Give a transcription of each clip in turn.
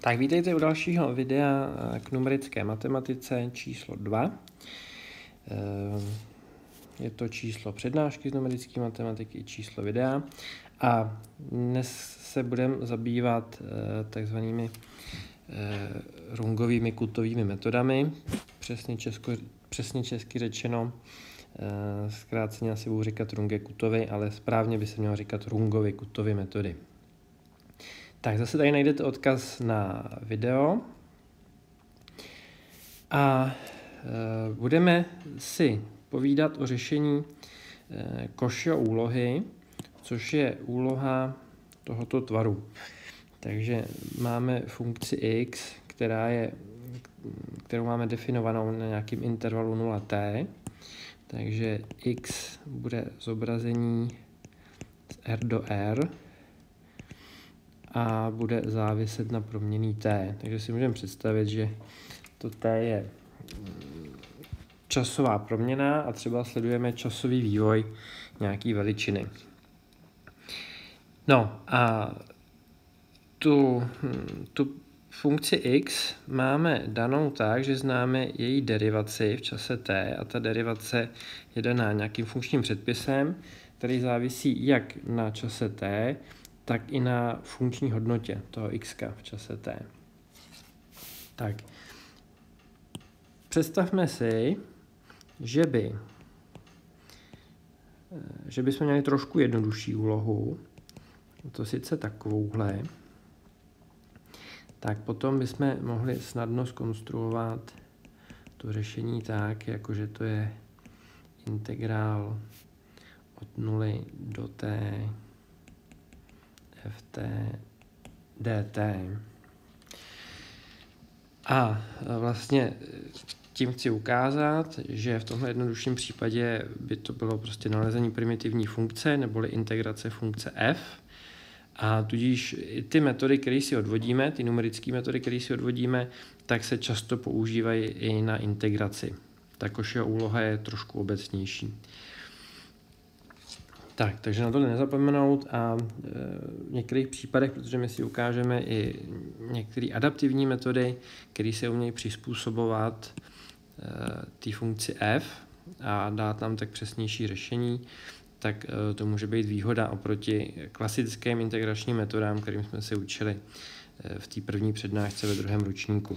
Tak vítejte u dalšího videa k numerické matematice číslo 2. Je to číslo přednášky z numerické matematiky i číslo videa. A dnes se budeme zabývat takzvanými rungovými kutovými metodami, přesně česky řečeno. Zkráceně asi budu říkat Runge-Kutovy, ale správně by se mělo říkat Rungovy kutovy metody. Tak zase tady najdete odkaz na video a budeme si povídat o řešení Cauchyho úlohy, což je úloha tohoto tvaru. Takže máme funkci x, kterou máme definovanou na nějakém intervalu 0t, takže x bude zobrazení z r do r a bude záviset na proměnný t. Takže si můžeme představit, že to t je časová proměna a třeba sledujeme časový vývoj nějaký veličiny. No a tu funkci x máme danou tak, že známe její derivaci v čase t a ta derivace je daná nějakým funkčním předpisem, který závisí jak na čase t, tak i na funkční hodnotě toho x v čase t. Tak, představme si, že bychom měli trošku jednodušší úlohu, to sice takovouhle, tak potom bychom mohli snadno zkonstruovat to řešení tak, jakože to je integrál od 0 do t ft dt. A vlastně tím chci ukázat, že v tomhle jednodušším případě by to bylo prostě nalezení primitivní funkce neboli integrace funkce f. A tudíž ty metody, které si odvodíme, ty numerické metody, které si odvodíme, tak se často používají i na integraci. Ta Cauchyho úloha je trošku obecnější. Tak, takže na to nezapomenout a v některých případech, protože my si ukážeme i některé adaptivní metody, které se umějí přizpůsobovat té funkci f a dát nám tak přesnější řešení, tak to může být výhoda oproti klasickým integračním metodám, kterým jsme se učili v té první přednášce ve druhém ročníku.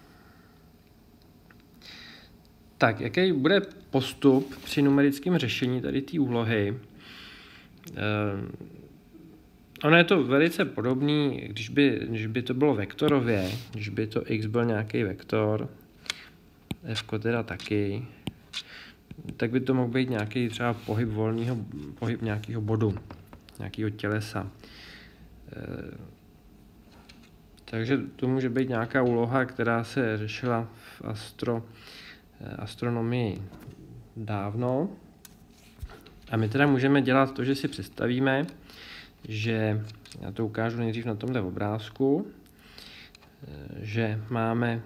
Tak, jaký bude postup při numerickém řešení tady té úlohy? Ono je to velice podobný, když by to bylo vektorově, když by to x byl nějaký vektor, f teda taky, tak by to mohl být nějaký třeba pohyb nějakého bodu, nějakého tělesa. Takže to může být nějaká úloha, která se řešila v astronomii dávno. A my teda můžeme dělat to, že si představíme, že, já to ukážu nejdřív na tomhle obrázku, že máme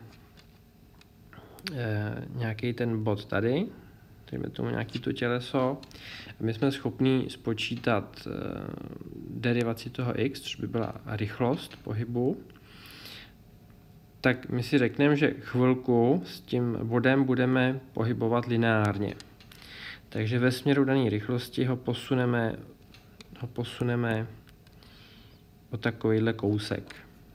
nějaký ten bod tady, dejme tomu nějaký to těleso, a my jsme schopni spočítat derivaci toho x, což by byla rychlost pohybu, tak my si řekneme, že chvilku s tím bodem budeme pohybovat lineárně. Takže ve směru dané rychlosti ho posuneme o takovýhle kousek.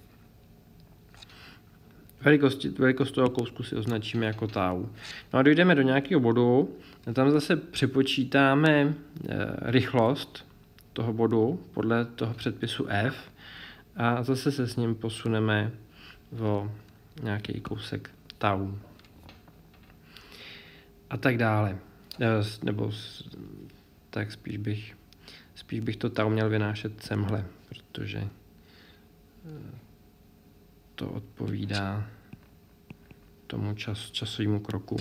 Velikost toho kousku si označíme jako tau. No a dojdeme do nějakého bodu, a tam zase připočítáme rychlost toho bodu podle toho předpisu f a zase se s ním posuneme o nějaký kousek tau. A tak dále. Nebo tak spíš bych to tau měl vynášet semhle, protože to odpovídá tomu časovému kroku.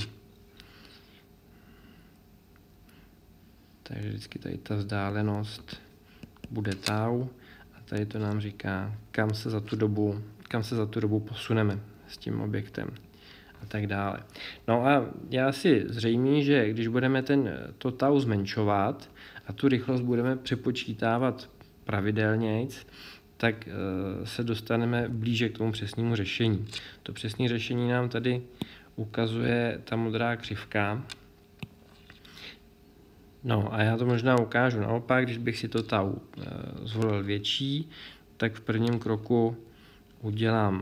Takže vždycky tady ta vzdálenost bude tau a tady to nám říká, kam se za tu dobu posuneme s tím objektem a tak dále. No a já si zřejmé, že když budeme to tau zmenšovat a tu rychlost budeme přepočítávat pravidelnějc, tak se dostaneme blíže k tomu přesnému řešení. To přesné řešení nám tady ukazuje ta modrá křivka. No a já to možná ukážu naopak, když bych si to tau zvolil větší, tak v prvním kroku udělám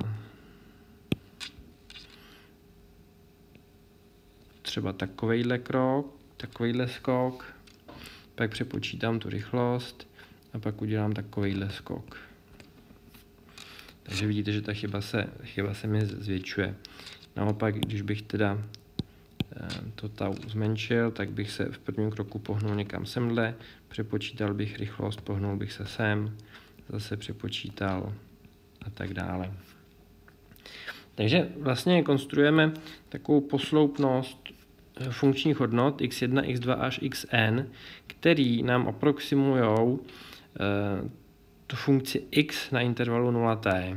třeba takovejhle krok, takovejhle skok, pak přepočítám tu rychlost a pak udělám takovejhle skok. Takže vidíte, že ta chyba se mi zvětšuje. Naopak, když bych teda to tau zmenšil, tak bych se v prvním kroku pohnul někam semhle, přepočítal bych rychlost, pohnul bych se sem, zase přepočítal a tak dále. Takže vlastně konstruujeme takovou posloupnost funkčních hodnot x1, x2 až xn, který nám aproximujou tu funkci x na intervalu 0t.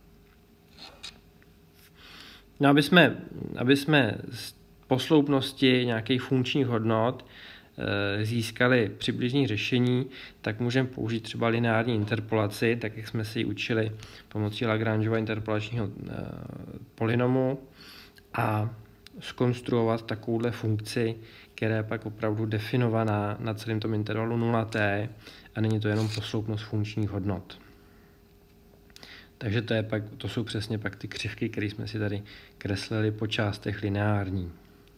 No, aby jsme z posloupnosti nějakých funkčních hodnot získali přibližné řešení, tak můžeme použít třeba lineární interpolaci, tak jak jsme si ji učili pomocí Lagrangeova interpolačního polynomu, a zkonstruovat takovouhle funkci, která je pak opravdu definovaná na celém tom intervalu 0t a není to jenom posloupnost funkčních hodnot. Takže to jsou přesně pak ty křivky, které jsme si tady kreslili po částech lineární.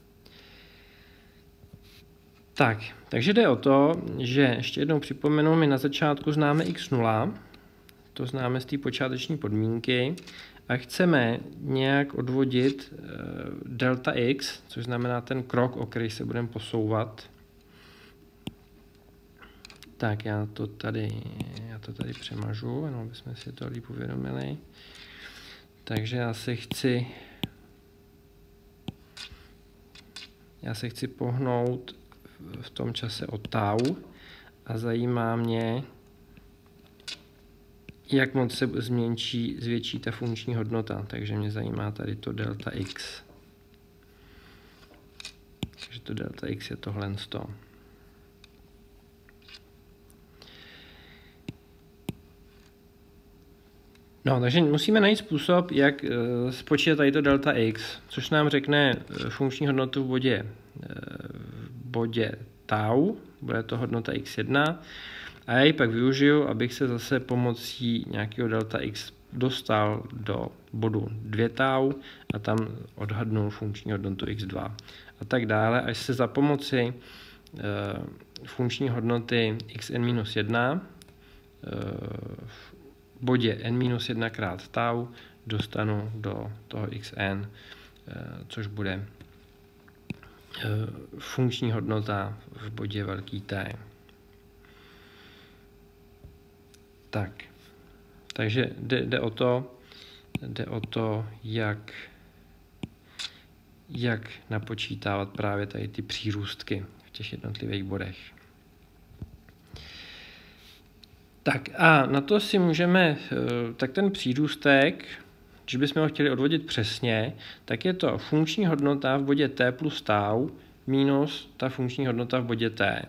Takže jde o to, že ještě jednou připomenu, my na začátku známe x0, to známe z té počáteční podmínky, a chceme nějak odvodit delta x, což znamená ten krok, o který se budeme posouvat. Tak já to tady přemažu, jenom bychom si to líp uvědomili. Takže já se chci pohnout v tom čase o tau a zajímá mě, jak moc se zvětší ta funkční hodnota. Takže mě zajímá tady to delta x. Takže to delta x je tohle. No, takže musíme najít způsob, jak spočítat tady to delta x, což nám řekne funkční hodnotu v bodě tau, bude to hodnota x1, a já ji pak využiju, abych se zase pomocí nějakého delta x dostal do bodu 2 tau a tam odhadnul funkční hodnotu x2 a tak dále, až se za pomoci funkční hodnoty xn-1 v bodě n-1 krát tau dostanu do toho xn, což bude funkční hodnota v bodě velký T. Takže jde o to, jak napočítávat právě tady ty přírůstky v těch jednotlivých bodech. Tak a na to si můžeme, tak ten přírůstek, když bychom ho chtěli odvodit přesně, tak je to funkční hodnota v bodě t plus tau minus ta funkční hodnota v bodě t.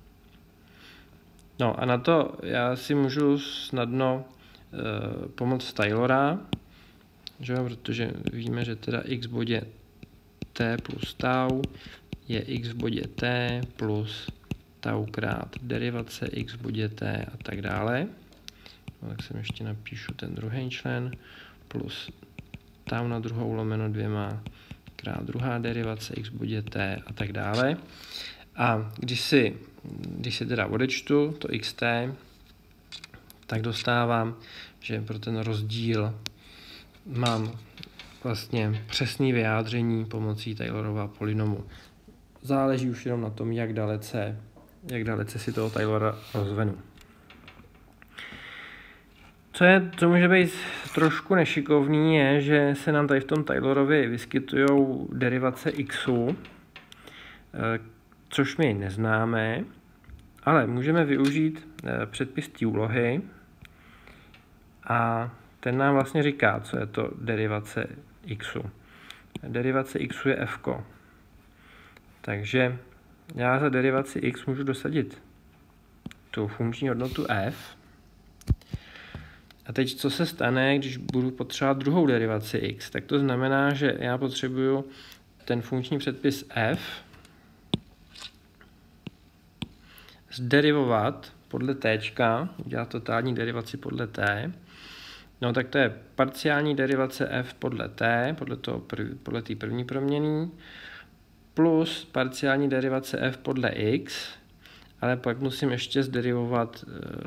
No a na to já si můžu snadno pomoct Taylora, že jo, protože víme, že teda x v bodě t plus tau je x v bodě t plus tau krát derivace x v bodě t a tak dále. No, tak sem ještě napíšu ten druhý člen plus tau na druhou lomeno 2 krát druhá derivace x v bodě t a tak dále. A když si teda odečtu to xt, tak dostávám, že pro ten rozdíl mám vlastně přesné vyjádření pomocí Taylorova polynomu. Záleží už jenom na tom, jak dalece si toho Taylora rozvenu. Co může být trošku nešikovný, je, že se nám tady v tom Taylorovi vyskytují derivace xu, což my neznáme, ale můžeme využít předpis té úlohy a ten nám vlastně říká, co je to derivace xu. Derivace xu je f. Takže já za derivaci x můžu dosadit tu funkční hodnotu f A teď, co se stane, když budu potřebovat druhou derivaci x, tak to znamená, že já potřebuju ten funkční předpis f zderivovat podle t, udělat totální derivaci podle t. No tak to je parciální derivace f podle t, podle té první proměnný, plus parciální derivace f podle x, ale pak musím ještě zderivovat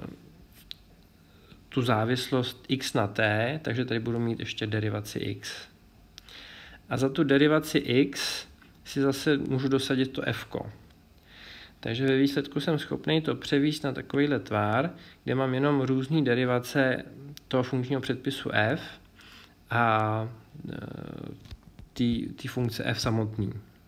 tu závislost x na t, takže tady budu mít ještě derivaci x. A za tu derivaci x si zase můžu dosadit to f. Takže ve výsledku jsem schopný to převést na takovýhle tvar, kde mám jenom různé derivace toho funkčního předpisu f a ty funkce f samotný.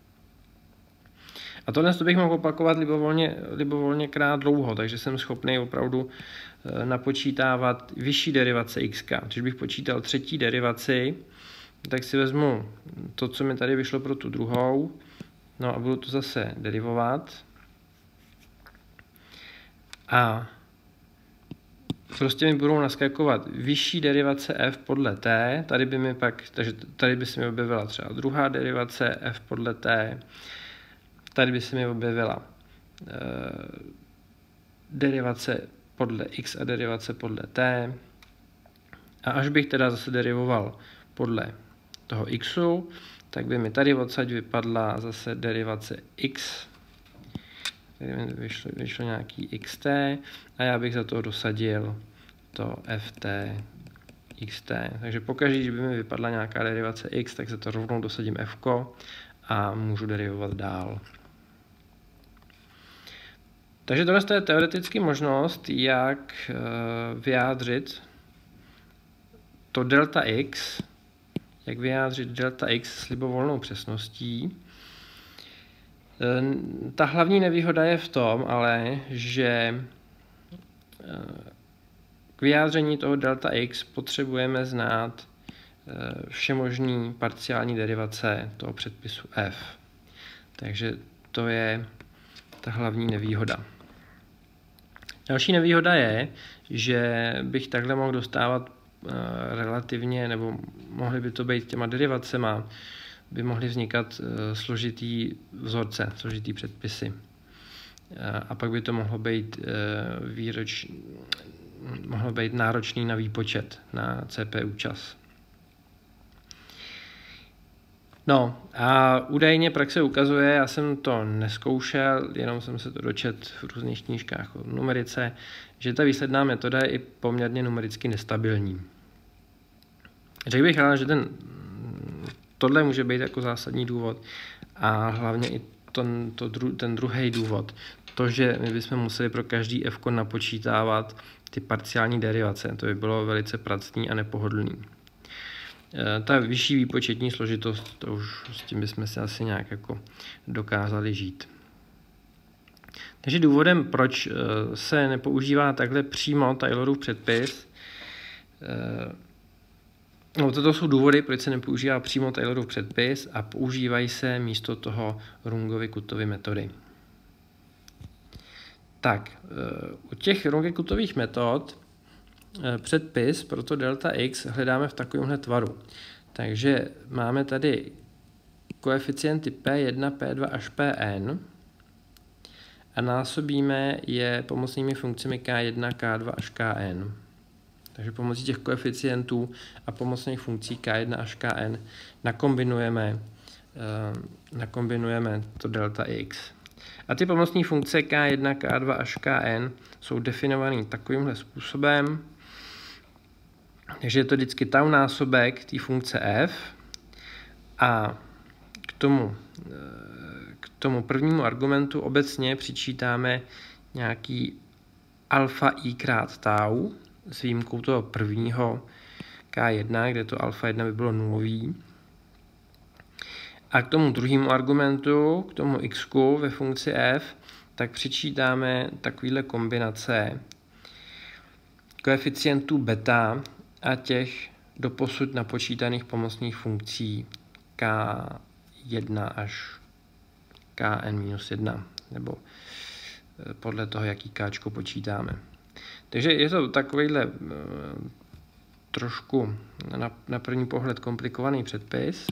A tohle bych mohl opakovat libovolně krát dlouho, takže jsem schopný opravdu napočítávat vyšší derivace x. Když bych počítal třetí derivaci, tak si vezmu to, co mi tady vyšlo pro tu druhou, no a budu to zase derivovat. A prostě mi budou naskakovat vyšší derivace f podle t, takže tady by se mi objevila třeba druhá derivace f podle t, tady by se mi objevila derivace podle x a derivace podle t. A až bych teda zase derivoval podle toho xu, tak by mi tady odsaď vypadla zase derivace x. Tady mi vyšlo nějaký xt a já bych za to dosadil to ft xt. Takže pokaždé, když by mi vypadla nějaká derivace x, tak za to rovnou dosadím f a můžu derivovat dál. Takže tohle je teoreticky možnost, jak vyjádřit to delta x, s libovolnou přesností. Ta hlavní nevýhoda je v tom, ale že k vyjádření toho delta x potřebujeme znát všemožný parciální derivace toho předpisu f. Takže to je ta hlavní nevýhoda. Další nevýhoda je, že bych takhle mohl dostávat relativně, nebo mohly by to být těma derivacema, by mohly vznikat složitý vzorce, složitý předpisy. A pak by to mohlo být náročný na výpočet, na CPU čas. No a údajně praxe ukazuje, já jsem to nezkoušel, jenom jsem se to dočetl v různých knížkách o numerice, že ta výsledná metoda je i poměrně numericky nestabilní. Řekl bych ale, že tohle může být jako zásadní důvod a hlavně i ten druhý důvod, to, že my bychom museli pro každý f napočítávat ty parciální derivace, to by bylo velice pracný a nepohodlný. Ta vyšší výpočetní složitost, to už s tím bychom si asi nějak jako dokázali žít. Takže důvodem, proč se nepoužívá takhle přímo Taylorův předpis, toto jsou důvody, proč se nepoužívá přímo Taylorův předpis a používají se místo toho Rungovy-Kutovy metody. Tak, u těch Runge-Kutových metod předpis pro to delta x hledáme v takovémhle tvaru. Takže máme tady koeficienty P1, P2 až Pn a násobíme je pomocnými funkcemi K1, K2 až Kn. Takže pomocí těch koeficientů a pomocných funkcí K1 až Kn nakombinujeme to delta x. A ty pomocné funkce K1, K2 až Kn jsou definované takovýmhle způsobem. Takže je to vždycky tau násobek té funkce f a k tomu prvnímu argumentu obecně přičítáme nějaký alfa i krát tau s výjimkou toho prvního K1, kde to alfa 1 by bylo nulový. A k tomu druhému argumentu, k tomu x ve funkci f, tak přičítáme takovýhle kombinace koeficientů beta a těch doposud napočítaných pomocných funkcí K1 až Kn-1, nebo podle toho, jaký káčko počítáme. Takže je to takovýhle trošku na první pohled komplikovaný předpis.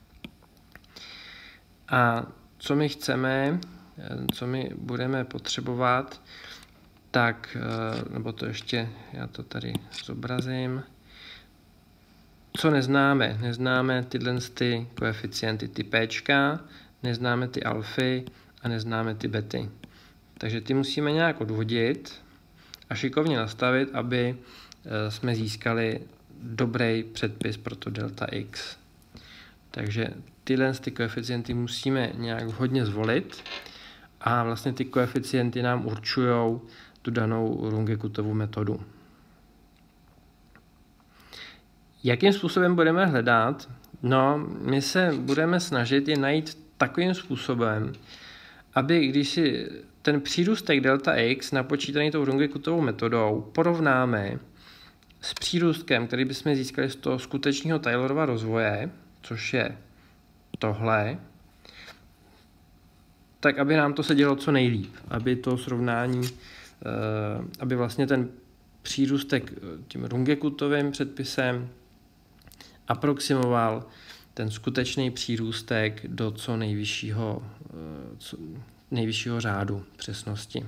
A co my chceme, co my budeme potřebovat, tak, nebo to ještě, já to tady zobrazím, co neznáme. Neznáme tyhle ty koeficienty, ty Pčka, neznáme ty alfy a neznáme ty bety. Takže ty musíme nějak odvodit a šikovně nastavit, aby jsme získali dobrý předpis pro to delta x. Takže tyhle ty koeficienty musíme nějak vhodně zvolit a vlastně ty koeficienty nám určují tu danou Runge-Kuttovu metodu. Jakým způsobem budeme hledat? No, my se budeme snažit je najít takovým způsobem, aby když si ten přírůstek delta x napočítaný tou Runge-Kuttovou metodou porovnáme s přírůstkem, který bychom získali z toho skutečného Taylorova rozvoje, což je tohle, tak aby nám to se dělo co nejlíp, aby to srovnání, aby vlastně ten přírůstek tím Runge-Kuttovým předpisem aproximoval ten skutečný přírůstek do co nejvyššího řádu přesnosti.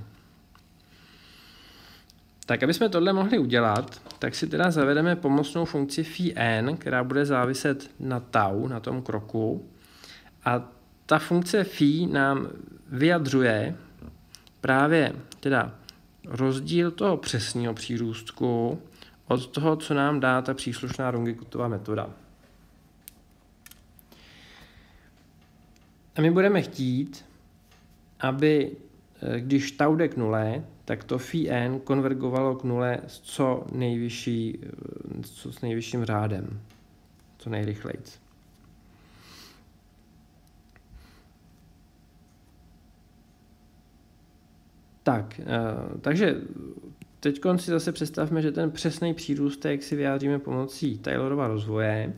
Tak, aby jsme tohle mohli udělat, tak si teda zavedeme pomocnou funkci phi n, která bude záviset na tau, na tom kroku. A ta funkce phi nám vyjadřuje právě teda rozdíl toho přesného přírůstku od toho, co nám dá ta příslušná Runge-Kuttová metoda. A my budeme chtít, aby když tau jde k nule, tak to phi n konvergovalo k nule s co nejvyšším řádem, co nejrychleji. Tak, takže teď si zase představme, že ten přesný přírůstek si vyjádříme pomocí Taylorova rozvoje.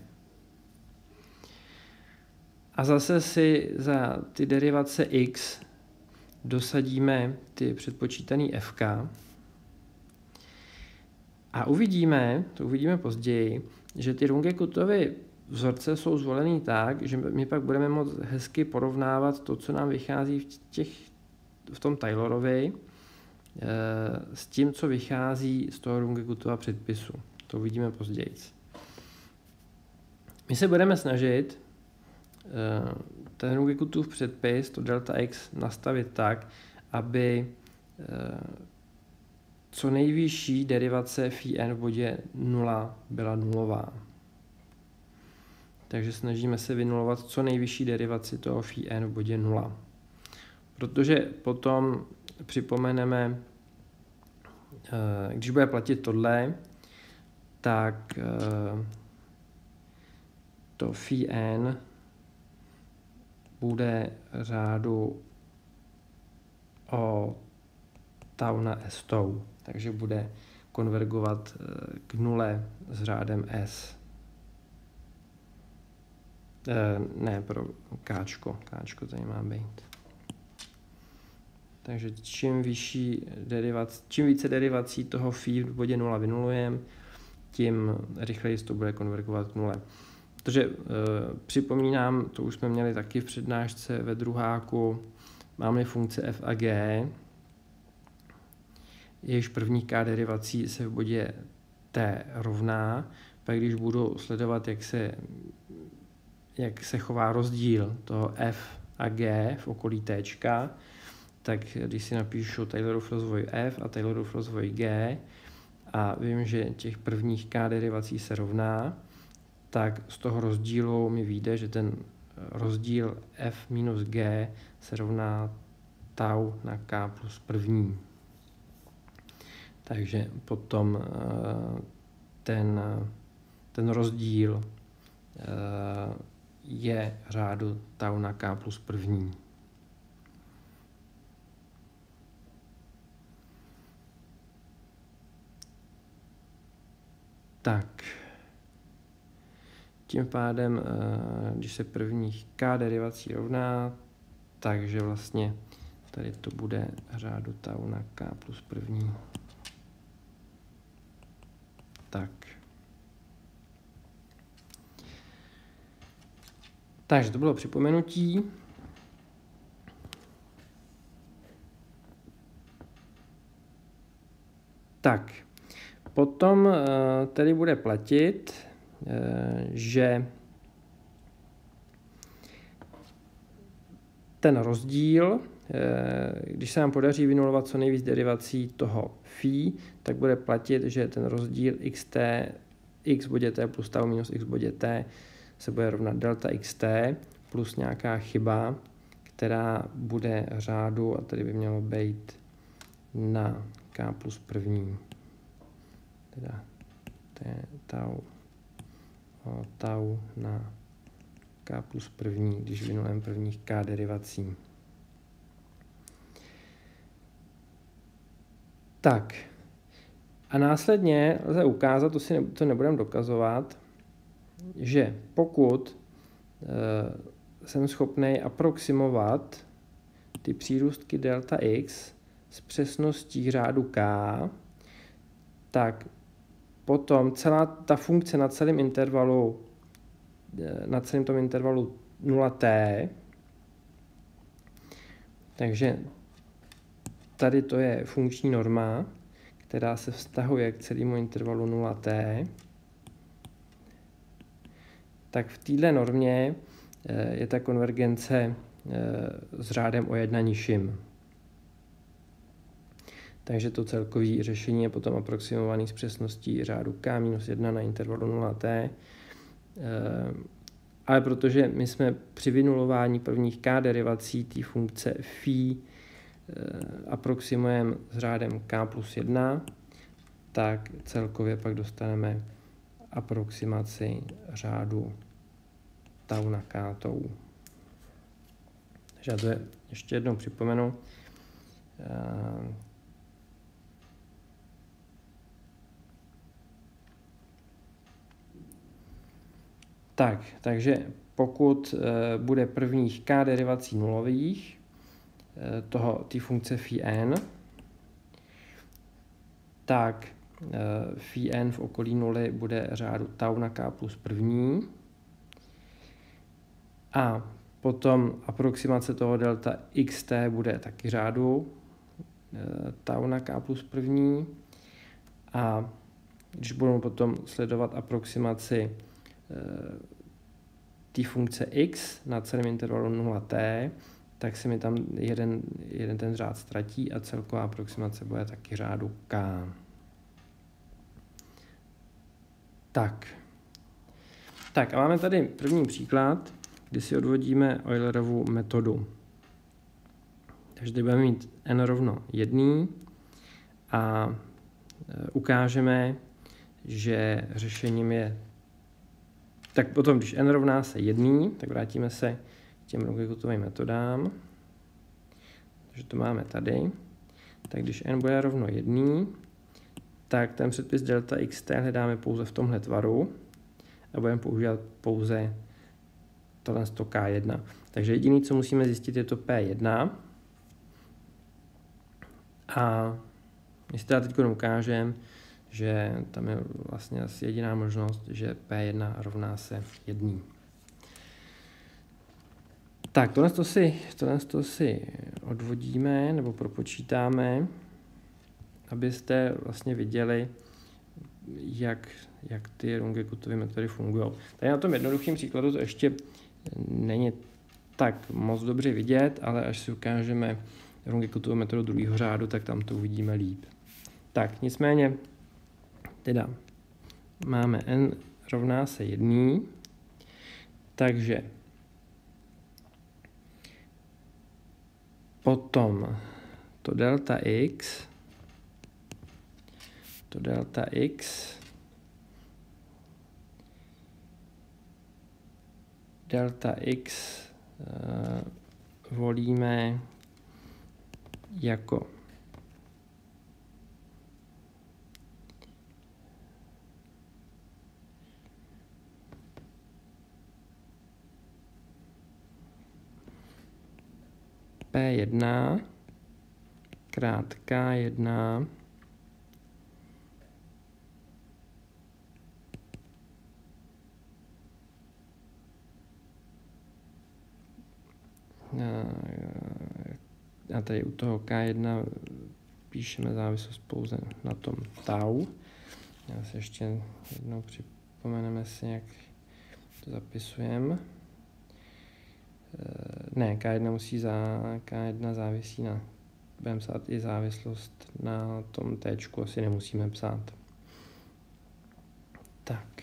A zase si za ty derivace x dosadíme ty předpočítaný fk. A uvidíme později, že ty Runge-Kuttovy vzorce jsou zvolený tak, že my pak budeme moct hezky porovnávat to, co nám vychází v tom Taylorovi, s tím, co vychází z toho Runge-Kuttova předpisu. To uvidíme později. My se budeme snažit ten Runge-Kuttův předpis, to delta x, nastavit tak, aby co nejvyšší derivace phi n v bodě 0 byla nulová. Takže snažíme se vynulovat co nejvyšší derivaci toho phi n v bodě 0. Protože potom připomeneme, když bude platit tohle, tak to phi n bude řádu o tau na s tou, takže bude konvergovat k nule s řádem s. Pro káčko tady má být. Takže čím více derivací toho phi v bodě 0 vynulujeme, tím rychleji to bude konvergovat k nule. Protože připomínám, to už jsme měli taky v přednášce ve druháku, máme funkce f a g, jejíž první k derivací se v bodě t rovná, pak když budu sledovat, jak se chová rozdíl toho f a g v okolí t, tak když si napíšu Taylorův rozvoj f a Taylorův rozvoj g a vím, že těch prvních k derivací se rovná, tak z toho rozdílu mi vyjde, že ten rozdíl f minus g se rovná tau na k plus první. Takže potom ten rozdíl je řádu tau na k plus první. Tak, tím pádem, když se prvních k derivací rovná, takže vlastně tady to bude řádu tau na k plus první. Tak. Takže to bylo připomenutí. Tak, potom tedy bude platit, že ten rozdíl, když se nám podaří vynulovat co nejvíc derivací toho phi, tak bude platit, že ten rozdíl x bodě t plus tau minus x bodě t se bude rovnat delta xt plus nějaká chyba, která bude řádu, a tady by mělo být na k plus první. Teda to je tau na k plus první, když vynulujeme prvních k derivací. Tak. A následně lze ukázat, to nebudeme dokazovat, že pokud jsem schopný aproximovat ty přírůstky delta x s přesností řádu k, tak potom celá ta funkce na celém intervalu 0t, takže tady to je funkční norma, která se vztahuje k celému intervalu 0t, tak v této normě je ta konvergence s řádem o 1 nižším. Takže to celkové řešení je potom aproximované s přesností řádu k minus 1 na intervalu 0t. Ale protože my jsme při vynulování prvních k derivací té funkce phi aproximujeme s řádem k plus 1, tak celkově pak dostaneme aproximaci řádu tau na k tou. Takže já to ještě jednou připomenu. Takže pokud bude prvních k derivací nulových, té funkce phi n, tak phi n v okolí nuly bude řádu tau na k plus první. A potom aproximace toho delta xt bude taky řádu tau na k plus první. A když budeme potom sledovat aproximaci té funkce x na celém intervalu 0t, tak se mi tam jeden ten řád ztratí a celková aproximace bude taky řádu k. Tak a máme tady první příklad, kdy si odvodíme Eulerovu metodu. Takže tady budeme mít n rovno 1 a ukážeme, že řešením je. Tak potom, když n rovná se 1, tak vrátíme se k těm Runge-Kuttovým metodám. Takže to máme tady. Tak když n bude rovno 1, tak ten předpis delta xt hledáme pouze v tomhle tvaru a budeme používat pouze tohle k1. Takže jediné, co musíme zjistit, je to p1. A my si teda teď ukážeme, že tam je vlastně asi jediná možnost, že p1 rovná se 1. Tak, tohle si odvodíme nebo propočítáme, abyste vlastně viděli, jak ty Runge-Kuttovy metody fungují. Tady na tom jednoduchém příkladu to ještě není tak moc dobře vidět, ale až si ukážeme Runge-Kuttovu metodu druhého řádu, tak tam to uvidíme líp. Tak, nicméně, teda máme n rovná se 1, takže potom to delta x volíme jako P1 krát K1 a tady u toho K1 píšeme závislost pouze na tom tau. Já si ještě jednou připomeneme si, jak to zapisujeme. Ne, K1 závisí na, budeme psát i závislost na tom T, asi nemusíme psát. Tak.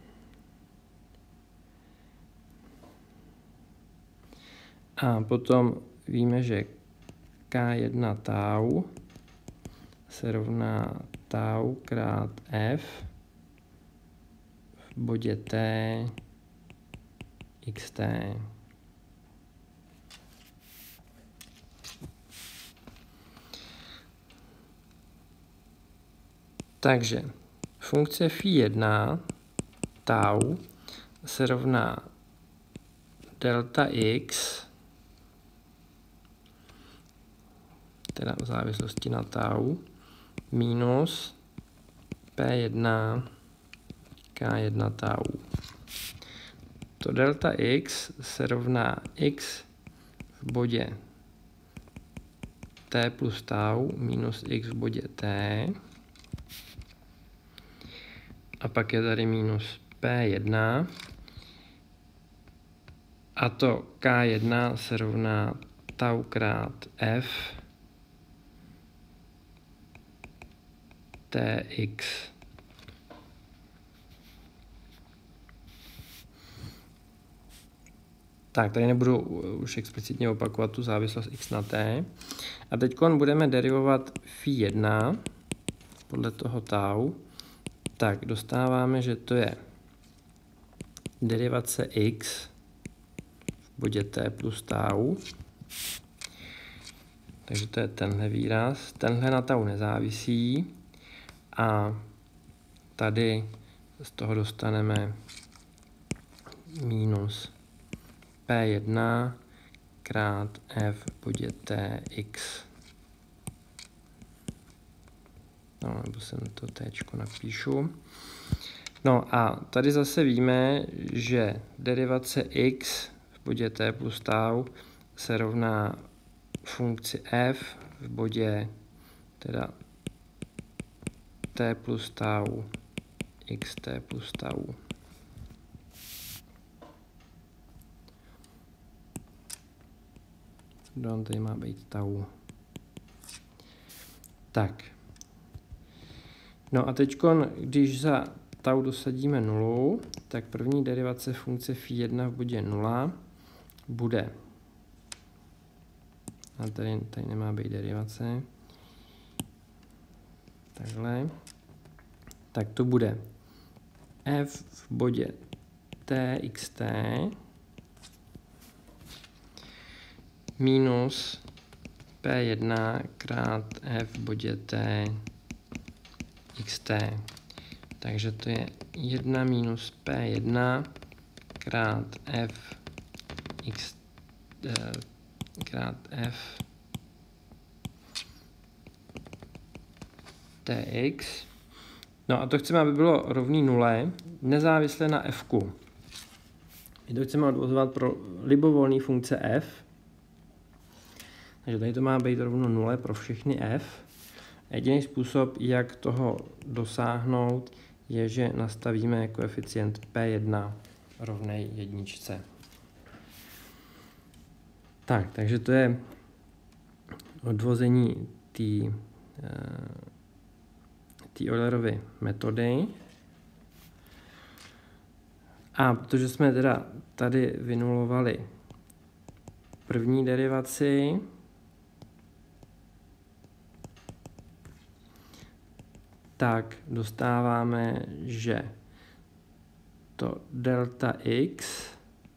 A potom víme, že K1 tau se rovná tau krát F v bodě T xt. Takže funkce φ1 tau se rovná delta x, teda v závislosti na tau, minus P1 K1 tau. To delta x se rovná x v bodě t plus tau minus x v bodě t. A pak je tady minus P1. A to K1 se rovná tau krát F Tx. Tak, tady nebudu už explicitně opakovat tu závislost x na t. A teď budeme derivovat φ1 podle toho tau. Tak, dostáváme, že to je derivace x v bodě t plus tau. Takže to je tenhle výraz. Tenhle na tau nezávisí. A tady z toho dostaneme minus P1 krát F v bodě Tx. No, nebo sem to Tčko napíšu. No a tady zase víme, že derivace x v bodě T plus tau se rovná funkci F v bodě teda T plus tau xt plus tau. Tady má být tau. Tak. No a teď, když za tau dosadíme nulu, tak první derivace funkce φ1 v bodě 0 bude, a tady nemá být derivace, takhle, tak to bude f v bodě txt minus P1 krát f v bodě t xt. Takže to je 1 minus P1 krát f x krát f tx. No a to chceme, aby bylo rovný nule, nezávisle na f. My to chceme odvozovat pro libovolné funkce f. Takže tady to má být rovno nule pro všechny f. Jediný způsob, jak toho dosáhnout, je, že nastavíme koeficient P1 rovnej jedničce. Tak, takže to je odvození té Eulerovy metody. A protože jsme teda tady vynulovali první derivaci, tak dostáváme, že to delta x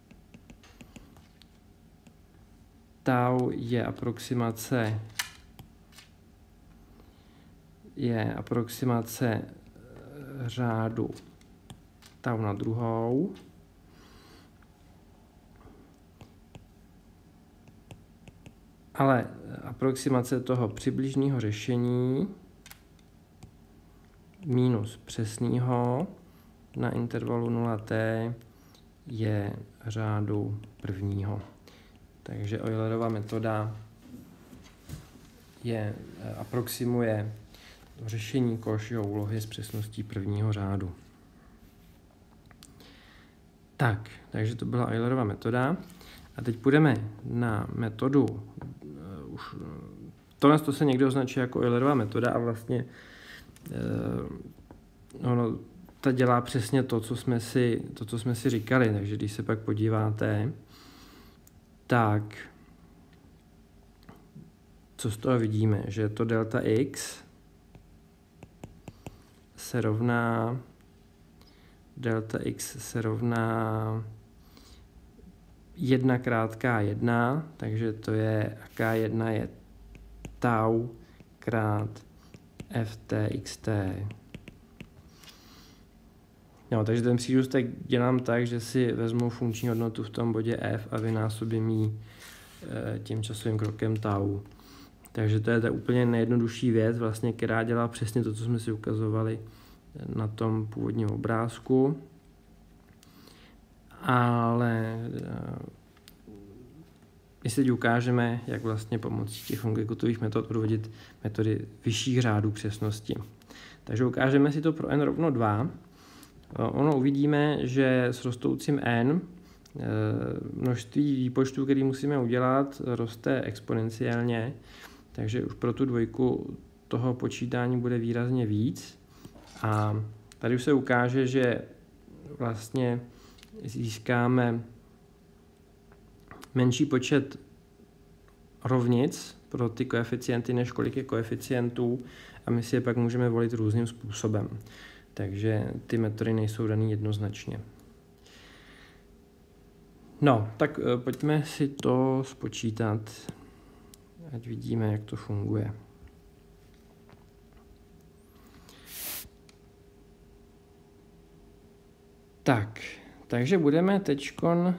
tau je aproximace řádu tau na druhou. Ale aproximace toho přibližného řešení minus přesného na intervalu 0t je řádu prvního. Takže Eulerova metoda aproximuje řešení Cauchyho úlohy s přesností prvního řádu. Takže to byla Eulerova metoda. A teď půjdeme na metodu, tohle se někdy označuje jako Eulerova metoda a vlastně ta dělá přesně to, co jsme si říkali. Takže když se pak podíváte, tak co z toho vidíme, že to delta x se rovná 1 krát k1, takže to je k1 je tau krát ft(xt). No, takže ten přírůstek dělám tak, že si vezmu funkční hodnotu v tom bodě f a vynásobím ji tím časovým krokem tau. Takže to je ta úplně nejjednodušší věc, vlastně, která dělá přesně to, co jsme si ukazovali na tom původním obrázku. Ale my si teď ukážeme, jak vlastně pomocí těch Longicutových metod odvodit metody vyšších řádů přesnosti. Takže ukážeme si to pro n rovno 2. Ono uvidíme, že s rostoucím n množství výpočtů, který musíme udělat, roste exponenciálně, takže už pro tu dvojku toho počítání bude výrazně víc. A tady už se ukáže, že vlastně získáme menší počet rovnic pro ty koeficienty, než kolik je koeficientů, a my si je pak můžeme volit různým způsobem. Takže ty metody nejsou daný jednoznačně. No, tak pojďme si to spočítat, ať vidíme, jak to funguje. Takže budeme teďkon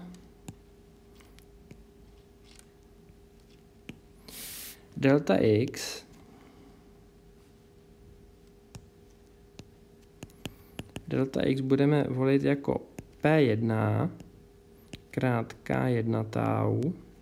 delta x budeme volit jako P1 krát K1 tau.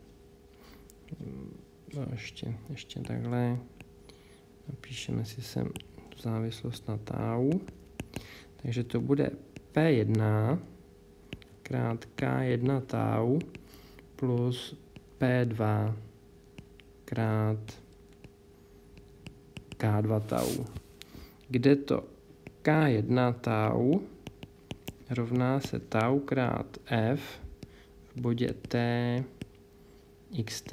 No, ještě takhle. Napíšeme si sem tu závislost na tau. Takže to bude P1 krát K1 tau plus P2 krát K2 tau, kde to K1 tau rovná se tau krát F v bodě T xt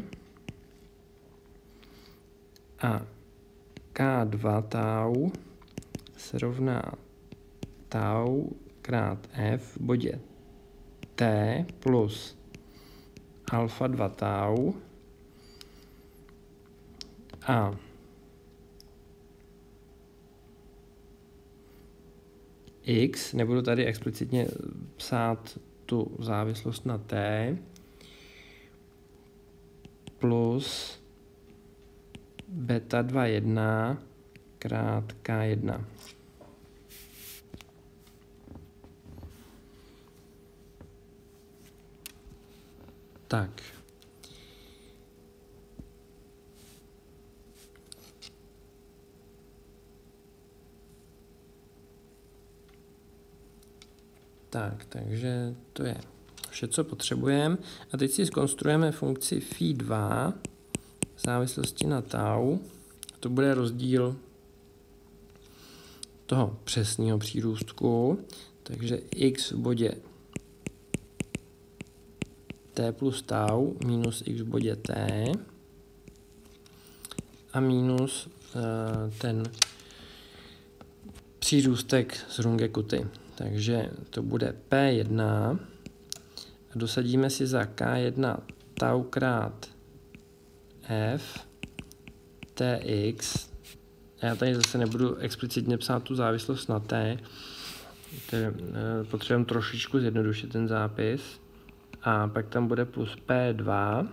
a K2 tau se rovná tau krát F v bodě T plus alfa 2 tau a x, nebudu tady explicitně psát tu závislost na t, plus beta 2,1 krát k1. Takže to je vše, co potřebujeme. A teď si zkonstruujeme funkci phi2 v závislosti na tau. To bude rozdíl toho přesného přírůstku. Takže x v bodě t plus tau minus x v bodě t a minus ten přírůstek z Longicuty. Takže to bude P1 a dosadíme si za K1 tau krát F Tx. Já tady zase nebudu explicitně psát tu závislost na T, potřebujeme trošičku zjednodušit ten zápis. A pak tam bude plus P2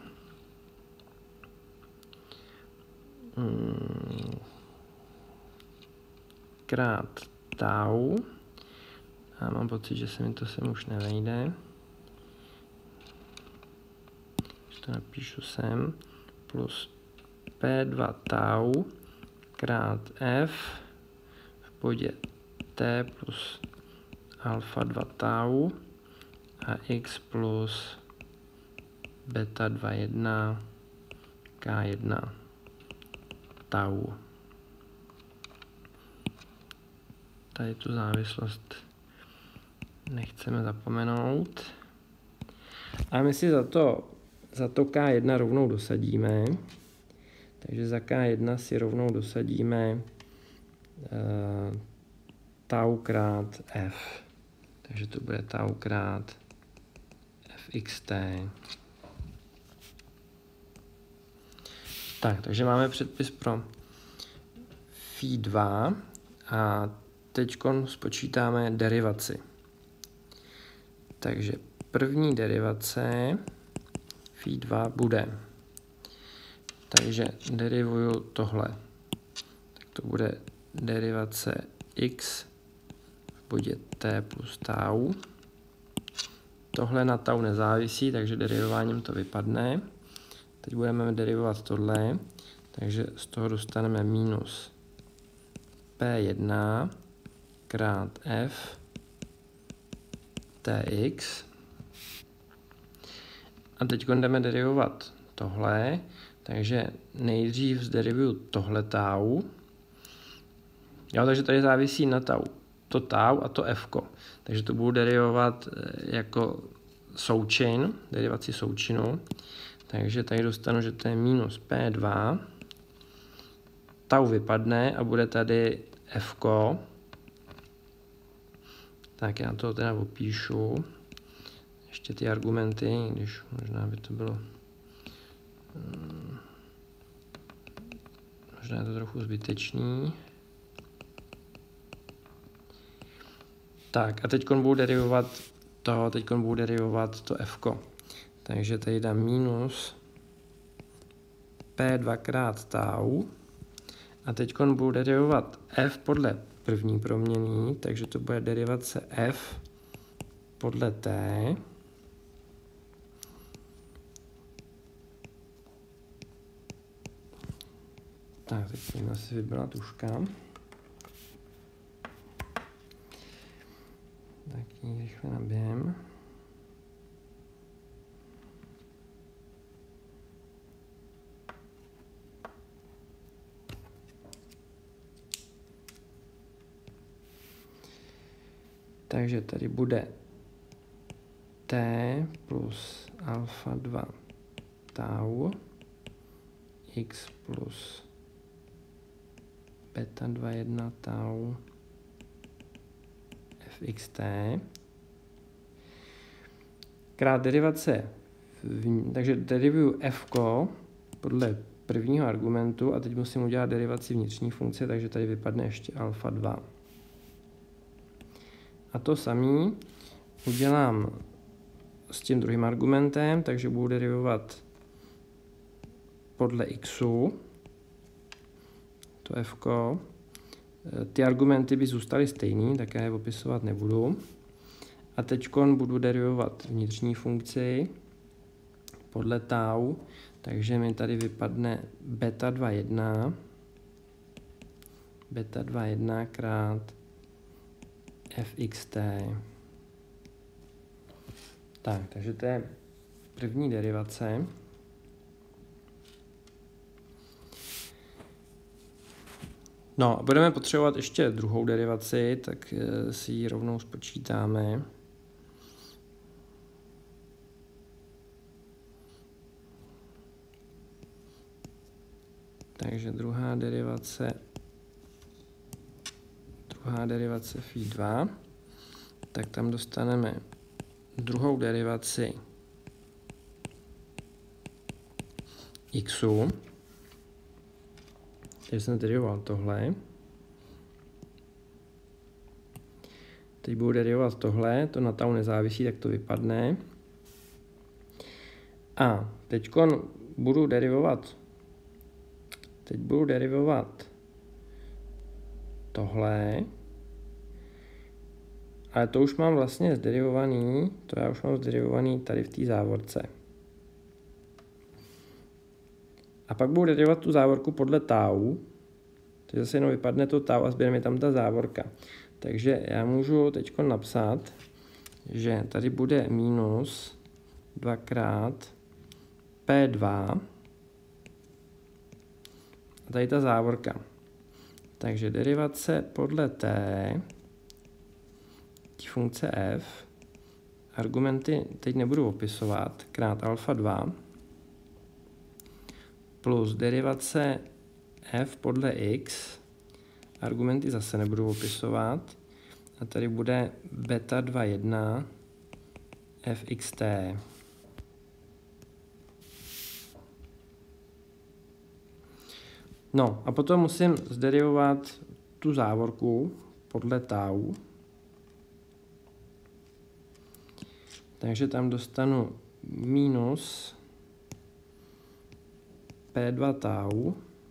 krát tau. A mám pocit, že se mi to sem už nevejde. to napíšu sem, plus P2 tau krát F v bodě T plus alfa 2 tau a X plus beta 2 1 K1 tau. Tady tu závislost nechceme zapomenout. A my si za to K1 rovnou dosadíme. Takže za K1 si rovnou dosadíme tau krát F. Takže to bude tau krát Fxt. Tak, takže máme předpis pro Φ2 a teď spočítáme derivaci. Takže první derivace Φ2 bude. Takže derivuju tohle. Tak to bude derivace x v bodě t plus tau. Tohle na tau nezávisí, takže derivováním to vypadne. Teď budeme derivovat tohle, takže z toho dostaneme minus P1 krát f tx. A teď jdeme derivovat tohle, takže nejdřív zderivuju tohle tau. Jo, takže tady závisí na tau to tau a to f. Takže to budu derivovat jako součin, derivaci součinu. Takže tady dostanu, že to je minus P2. Tau vypadne a bude tady f. Tak já to teda opíšu. Ještě ty argumenty, když možná by to bylo... Možná je to trochu zbytečný. Tak a teď budu derivovat to f. Takže tady dám minus P2 krát tau. A teď budu derivovat f podle první proměnný, takže to bude derivace f podle t. Tak, teď jsem asi vybrala tuška. Tak ji rychle nabijem. Takže tady bude t plus alfa 2 tau x plus beta 2 1 tau fxt krát derivace, takže derivuju f podle prvního argumentu a teď musím udělat derivaci vnitřní funkce, takže tady vypadne ještě alfa 2. A to samý udělám s tím druhým argumentem, takže budu derivovat podle xu, to f. Ty argumenty by zůstaly stejný, tak já je opisovat nebudu. A teď budu derivovat vnitřní funkci podle tau, takže mi tady vypadne beta 2 1 krát fxt. Tak, takže to je první derivace. No a budeme potřebovat ještě druhou derivaci, tak si ji rovnou spočítáme. Takže druhá derivace Φ2, tak tam dostaneme druhou derivaci xu. Takže jsem derivoval tohle. Teď budu derivovat tohle, to na tau nezávisí, tak to vypadne. A teď budu derivovat tohle. Ale to už mám vlastně zderivovaný, tady v té závorce. A pak budu derivovat tu závorku podle tau. Takže zase jenom vypadne to tau a zbyde mi tam ta závorka. Takže já můžu teď napsat, že tady bude minus 2x P2 a tady ta závorka. Takže derivace podle t, funkce f, argumenty teď nebudu opisovat, krát alfa 2, plus derivace f podle x, argumenty zase nebudu opisovat, a tady bude beta 2 1 fxt. No a potom musím zderivovat tu závorku podle tau. Takže tam dostanu minus P2 tau.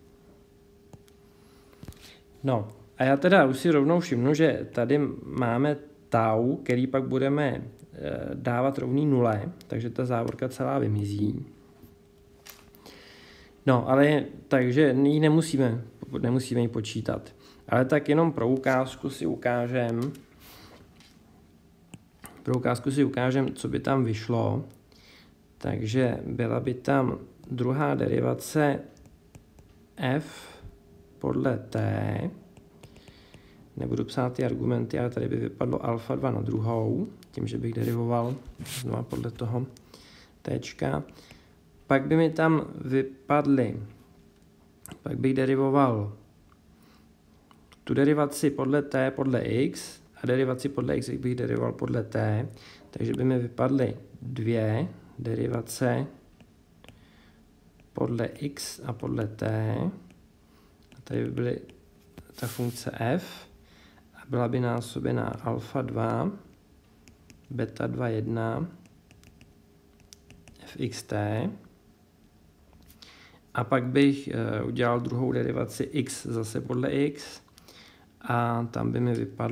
No a já teda už si rovnou všimnu, že tady máme tau, který pak budeme dávat rovný 0, takže ta závorka celá vymizí. No, ale takže ji nemusíme ji počítat. Ale tak jenom pro ukázku si ukážem, co by tam vyšlo. Takže byla by tam druhá derivace f podle t. Nebudu psát ty argumenty, ale tady by vypadlo alfa 2 na druhou, tím, že bych derivoval znovu podle toho tčka. Pak by mi tam vypadly, pak bych derivoval tu derivaci podle t podle x a derivaci podle x bych derivoval podle t, takže by mi vypadly dvě derivace podle x a podle t. A tady by byly ta funkce f a byla by násobená alfa 2, beta 2 1, fxt. A pak bych udělal druhou derivaci x zase podle x a tam by mi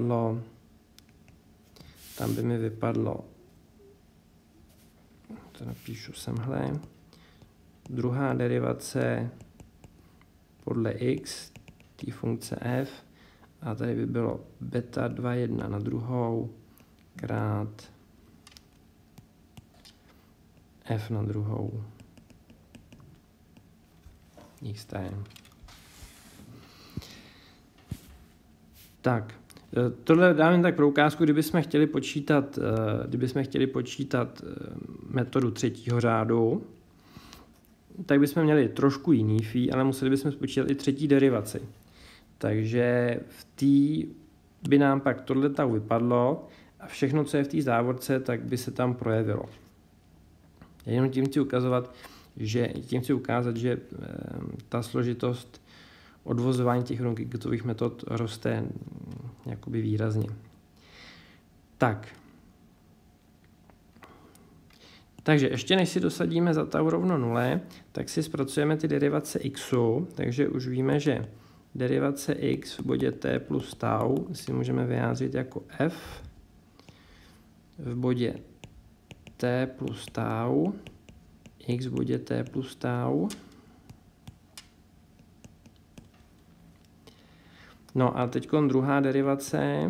vypadlo, to napíšu semhle, druhá derivace podle x, té funkce f, a tady by bylo beta 2 1 na druhou krát f na druhou. XT. Tak, tohle dám jen tak pro ukázku, kdybychom chtěli počítat metodu třetího řádu, tak bychom měli trošku jiný phi, ale museli bychom spočítat i třetí derivaci. Takže v té by nám pak tohle tak vypadlo a všechno, co je v té závorce, tak by se tam projevilo. Já jenom tím chci ukázat, že ta složitost odvozování těch Runge-Kuttových metod roste jakoby výrazně. Takže ještě než si dosadíme za tau rovno 0, tak si zpracujeme ty derivace xu, takže už víme, že derivace x v bodě t plus tau si můžeme vyjádřit jako f v bodě t plus tau, x v bodě t plus tau. No a teď druhá derivace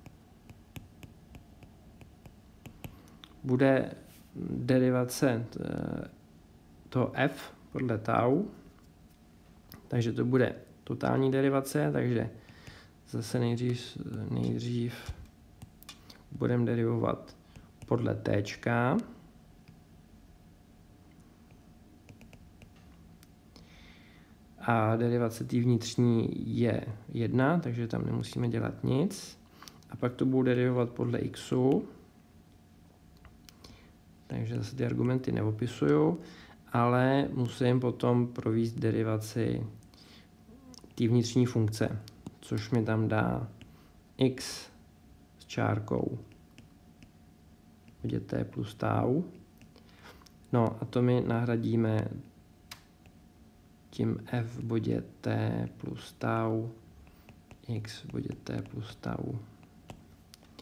bude derivace toho f podle tau, takže to bude totální derivace, takže zase nejdřív budeme derivovat podle tčka. A derivace té vnitřní je 1, takže tam nemusíme dělat nic. A pak to budu derivovat podle xu. Takže zase ty argumenty neopisuju, ale musím potom provést derivaci té vnitřní funkce, což mi tam dá x s čárkou v bodě t plus tau. No a to my nahradíme tím f v bodě t plus tau, x v bodě t plus tau.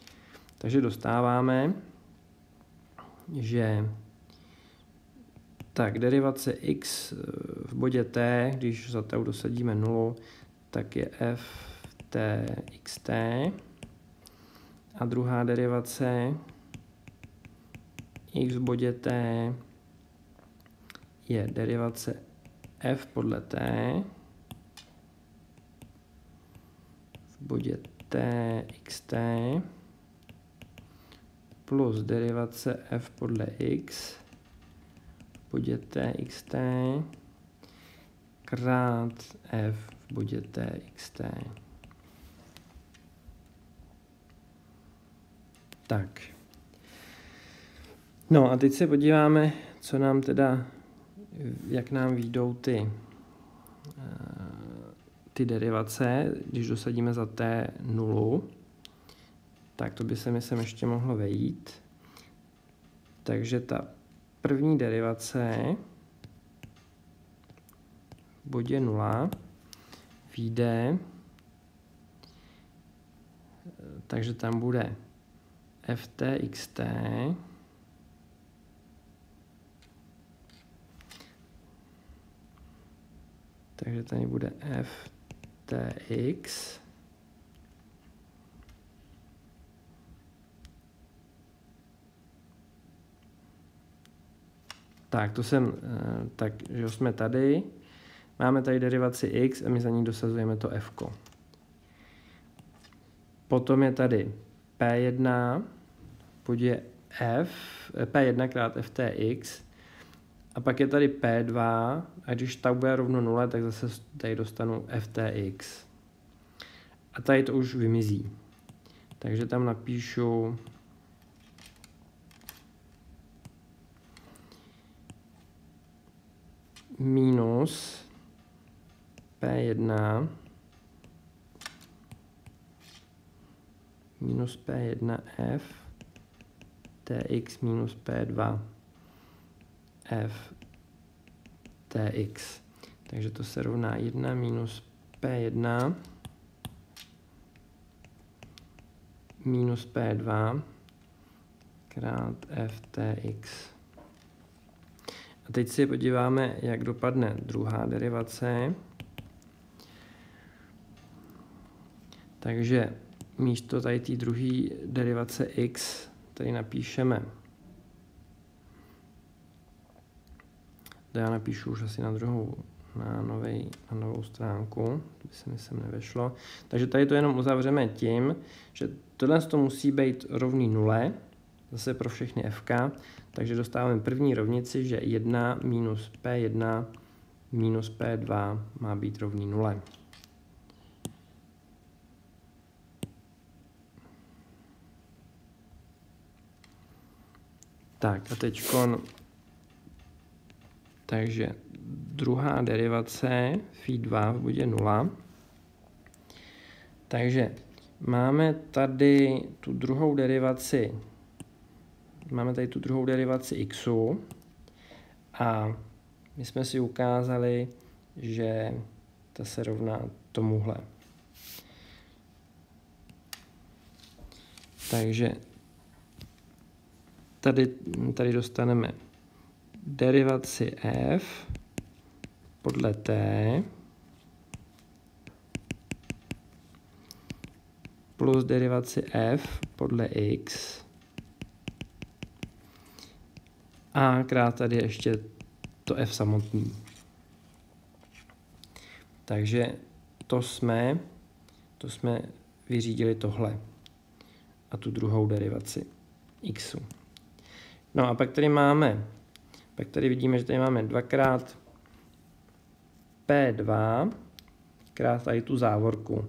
Takže dostáváme, že Tak, derivace x v bodě t, když za t dosadíme 0, tak je f t xt. A druhá derivace x v bodě t je derivace f podle t v bodě t xt plus derivace f podle x v bodě t xt krát f v bodě t xt. Tak. No a teď se podíváme, co nám teda, jak nám vyjdou ty derivace, když dosadíme za t 0, tak to by se mi sem ještě mohlo vejít. Takže ta první derivace v bodě 0 vyjde, takže tam bude ftxt takže tady bude ftx tak, to jsem, takže jsme tady, máme tady derivaci x a my za ní dosazujeme to f. Potom je tady p1 v bodě f, p1 krát ftx a pak je tady p2 a když tak bude rovno 0, tak zase tady dostanu ftx. A tady to už vymizí. Takže tam napíšu minus p1 minus p1f tx minus p2 f tx. Takže to se rovná 1 minus p1 minus p2 krát f tx. A teď si podíváme, jak dopadne druhá derivace. Takže místo tady té druhé derivace x tady napíšeme. Já napíšu už asi na novou stránku, to by se mi sem nevešlo. Takže tady to jenom uzavřeme tím, že tohle to musí být rovný 0, zase pro všechny fk, takže dostáváme první rovnici, že 1 minus p1 minus p2 má být rovný 0. Tak a teďkon, takže druhá derivace phi2 v bodě 0. Takže máme tady tu druhou derivaci, xu a my jsme si ukázali, že ta se rovná tomuhle. Takže tady dostaneme derivaci f podle t plus derivaci f podle x a krát tady ještě to f samotný. Takže to jsme vyřídili tohle a tu druhou derivaci xu. No a pak tady vidíme, že tady máme 2x p2 krát tady tu závorku,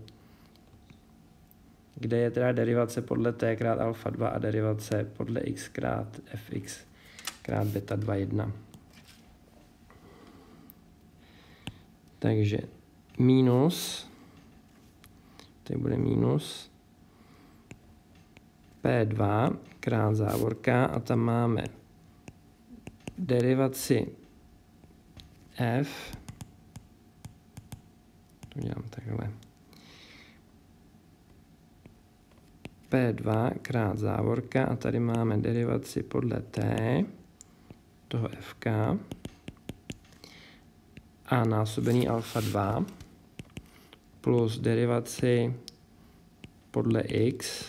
kde je teda derivace podle t krát alfa 2 a derivace podle x krát fx krát beta 2 1. Takže minus, tady bude minus p2 krát závorka a tam máme derivaci f, to dělám takhle, p2 krát závorka a tady máme derivaci podle t toho fk a násobený alfa 2 plus derivaci podle x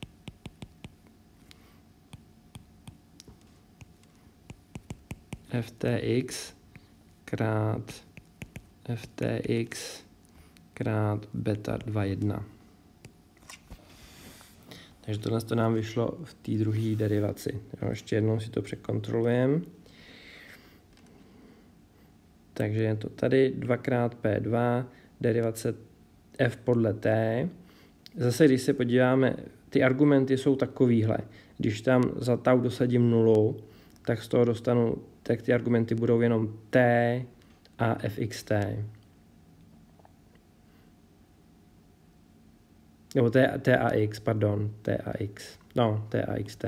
ftx krát ftx krát beta 2,1. Takže tohle to nám vyšlo v té druhé derivaci. Jo, ještě jednou si to překontrolujeme. Takže je to tady 2x p2, derivace f podle t. Zase, když se podíváme, ty argumenty jsou takovýhle. Když tam za tau dosadím nulu, tak z toho dostanu, tak ty argumenty budou jenom t a fxt. Nebo t a x, pardon, t a x. No, t a xt.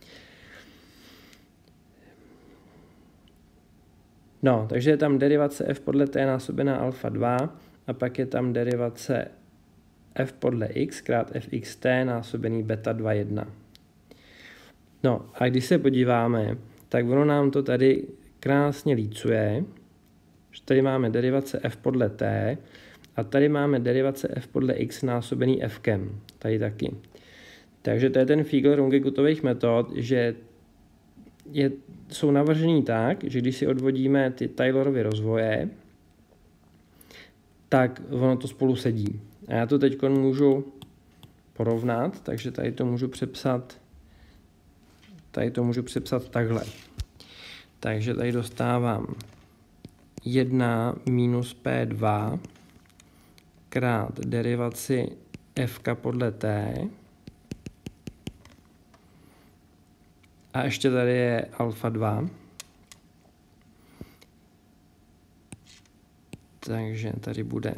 No, takže je tam derivace f podle t násobená alfa 2 a pak je tam derivace f podle x krát fxt násobený beta 2,1. No a když se podíváme, tak ono nám to tady krásně lícuje, že tady máme derivace f podle t a tady máme derivace f podle x násobený fkem, tady taky. Takže to je ten Fiegel-Runge-Gutových metod, že jsou navržený tak, že když si odvodíme ty Taylorovy rozvoje, tak ono to spolu sedí. A já to teď můžu porovnat, takže tady to můžu přepsat takhle. Takže tady dostávám 1 minus P2 krát derivaci f podle t a ještě tady je alfa 2. Takže tady bude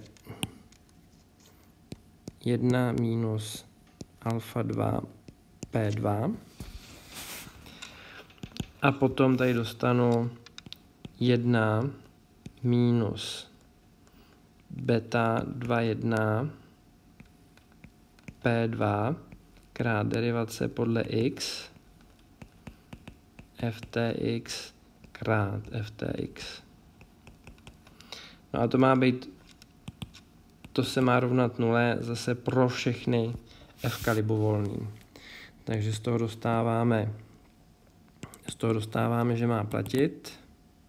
1 minus alfa 2 P2 a potom tady dostanu 1 minus beta 2,1 P2 krát derivace podle x ftx krát ftx. No a to má být, to se má rovnat nule zase pro všechny f libovolný. Takže z toho dostáváme, že má platit,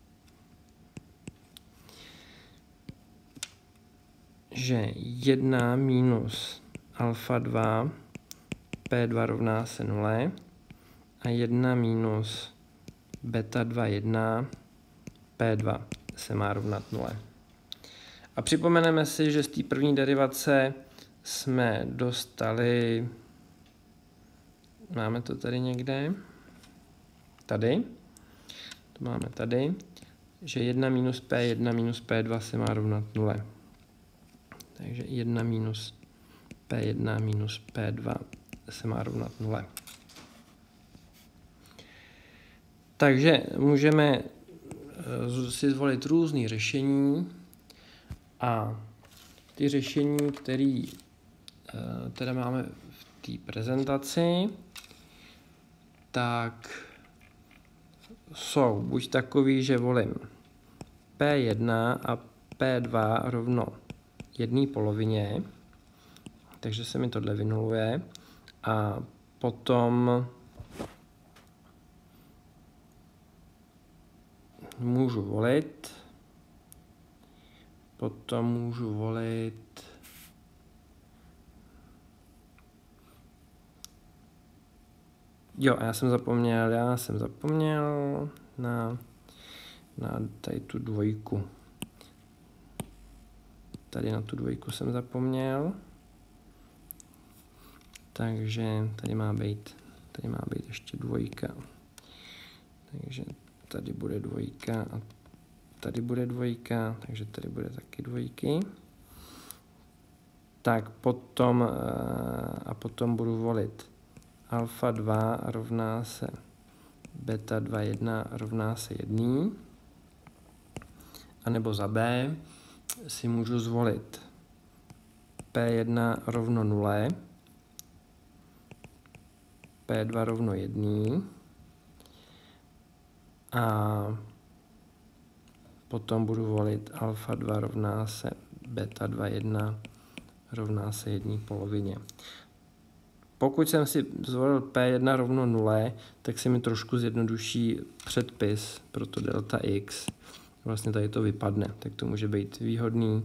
že 1 minus alfa 2 P2 rovná se 0 a 1 minus beta 2,1 P2 se má rovnat 0. A připomeneme si, že z té první derivace jsme dostali, máme to tady někde, tady, to máme tady, že 1 minus P2 se má rovnat 0. Takže 1 minus P1 minus P2 se má rovnat 0. Takže můžeme si zvolit různé řešení a ty řešení, které teda máme v té prezentaci, tak jsou buď takový, že volím P1 a P2 rovno jedné polovině, takže se mi tohle vynuluje a potom můžu volit, jo, já jsem zapomněl na tady tu dvojku. Tady na tu dvojku jsem zapomněl. Takže tady má být ještě dvojka. Takže tady bude dvojka a tady bude dvojka, takže tady bude taky dvojky. Tak potom budu volit alfa 2 rovná se beta 2,1 rovná se 1. A nebo za B si můžu zvolit P1 rovno 0, P2 rovno 1 a potom budu volit alfa 2 rovná se beta 2 1 rovná se 1 polovině. Pokud jsem si zvolil P1 rovno 0, tak se mi trošku zjednoduší předpis pro to delta x. Vlastně tady to vypadne, tak to může být výhodný.